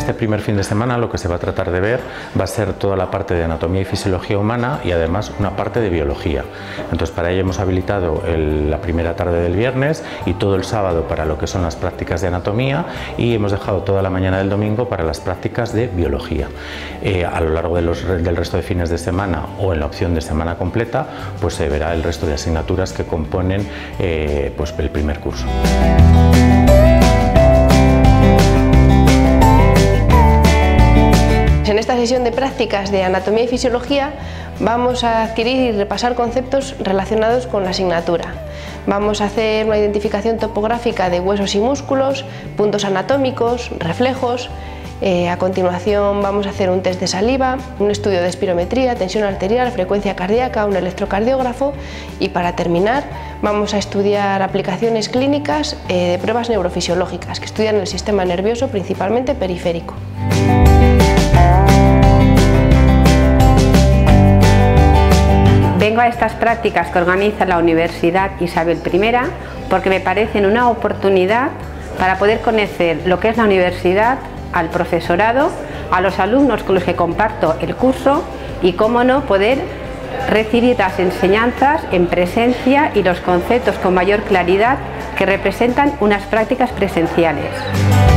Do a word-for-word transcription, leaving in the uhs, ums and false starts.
este primer fin de semana lo que se va a tratar de ver va a ser toda la parte de anatomía y fisiología humana y además una parte de biología. Entonces para ello hemos habilitado el, la primera tarde del viernes y todo el sábado para lo que son las prácticas de anatomía y hemos dejado toda la mañana del domingo para las prácticas de biología. Eh, a lo largo de los, del resto de fines de semana o en la opción de semana completa pues se verá el resto de asignaturas que componen eh, pues el primer curso. En esta sesión de prácticas de anatomía y fisiología vamos a adquirir y repasar conceptos relacionados con la asignatura. Vamos a hacer una identificación topográfica de huesos y músculos, puntos anatómicos, reflejos. Eh, a continuación vamos a hacer un test de saliva, un estudio de espirometría, tensión arterial, frecuencia cardíaca, un electrocardiógrafo y para terminar vamos a estudiar aplicaciones clínicas eh, de pruebas neurofisiológicas que estudian el sistema nervioso principalmente periférico. Vengo a estas prácticas que organiza la Universidad Isabel primera porque me parecen una oportunidad para poder conocer lo que es la universidad, al profesorado, a los alumnos con los que comparto el curso y, cómo no, poder recibir las enseñanzas en presencia y los conceptos con mayor claridad que representan unas prácticas presenciales.